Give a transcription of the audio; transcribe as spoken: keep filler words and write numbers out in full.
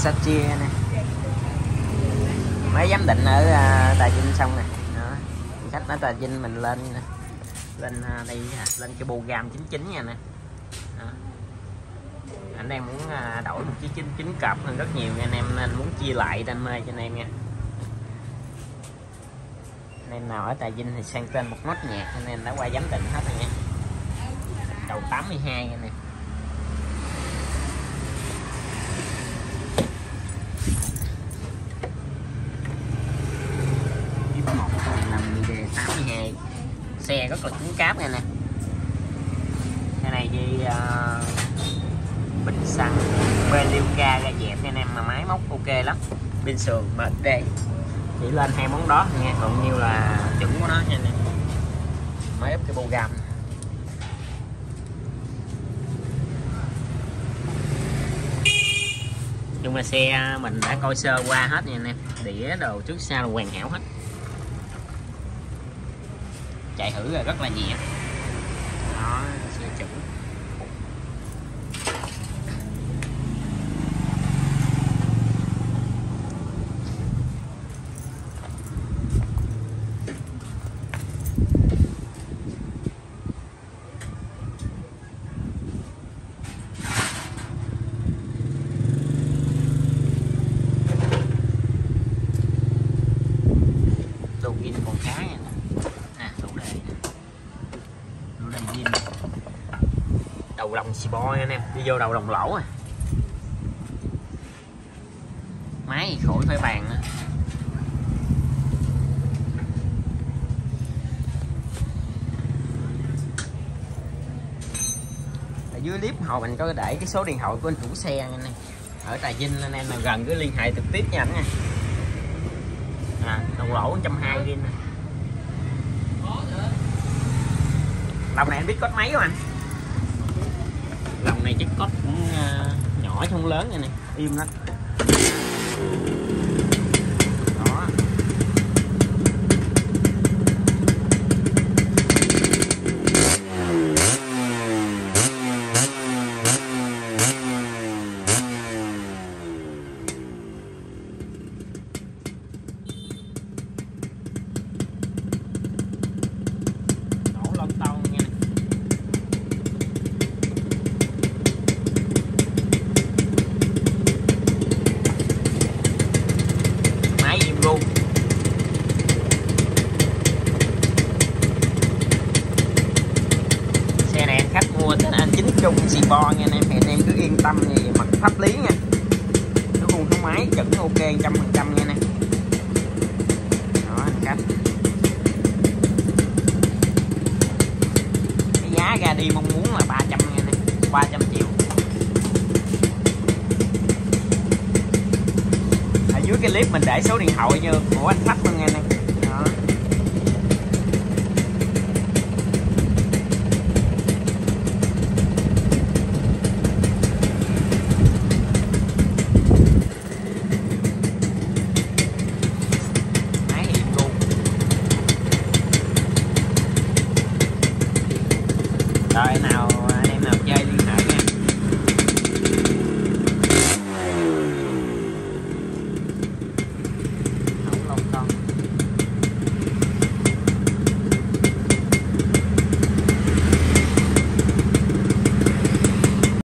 Versace nè. Mới giám định ở uh, Trà Vinh xong nè. Đó. Khách nói Trà Vinh mình lên nè. Lên uh, đây lên cái bô gam chín chín nha nè. Đó. Anh em muốn uh, đổi một chiếc chín chín cặp hơn rất nhiều nha anh em, nên muốn chia lại đam mê cho anh em nha. Anh em nào ở Trà Vinh thì sang tên một nốt nhạc anh em đã qua giám định hết rồi nha. Đầu tám mươi hai nha nè. một năm D tám mươi hai. Xe rất là cứng cáp nha nè. Cái này đi uh, bình xăng Beliuca ra dẹp nha anh em, mà máy móc ok lắm. Bên sườn mệt đây. Chỉ lên hai món đó nha, còn nhiêu là chuẩn của nó nha nè. Máy ép cái bô gam. Nhưng mà xe mình đã coi sơ qua hết nha anh em, đĩa đồ trước sau là hoàn hảo hết. Chạy thử rồi rất là nhẹ. Đó, xe chuẩn. Đồ gin còn khá nha. À, đủ đề đủ đề gin. Đầu lòng xì bo nha anh em, đi vô đầu đồng lỗ à. Máy khỏi phải bàn nữa. Ở dưới clip hồi mình có để cái số điện thoại của anh chủ xe nha anh em. Ở Trà Vinh anh em nào gần cứ liên hệ trực tiếp với ảnh nha. À, đồng lỗ một trăm hai mươi gin nè. Lòng này anh biết cốt mấy không anh? Lòng này chắc cốt cũng uh, nhỏ chứ không lớn nha nè, im lắm. Đó. Xe này khách mua tên anh chính chung xì bo nha anh em, thì anh em cứ yên tâm về mặt pháp lý nha. Nó khuôn số máy chuẩn ok một trăm phần trăm nha nè. Đó anh khách. Cái giá ra đi mong muốn là ba trăm nha nè, ba trăm triệu. Ở dưới cái clip mình để số điện thoại như của anh khách luôn nha nè.